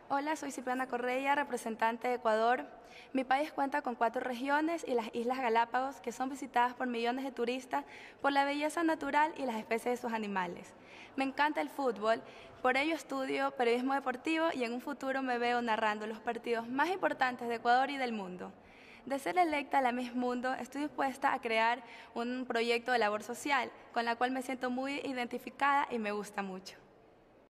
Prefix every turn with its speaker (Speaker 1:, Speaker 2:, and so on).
Speaker 1: Hola, soy Cipriana Correia, representante de Ecuador. Mi país cuenta con 4 regiones y las Islas Galápagos, que son visitadas por millones de turistas por la belleza natural y las especies de sus animales. Me encanta el fútbol, por ello estudio periodismo deportivo y en un futuro me veo narrando los partidos más importantes de Ecuador y del mundo. De ser electa a la Miss Mundo, estoy dispuesta a crear un proyecto de labor social, con la cual me siento muy identificada y me gusta mucho.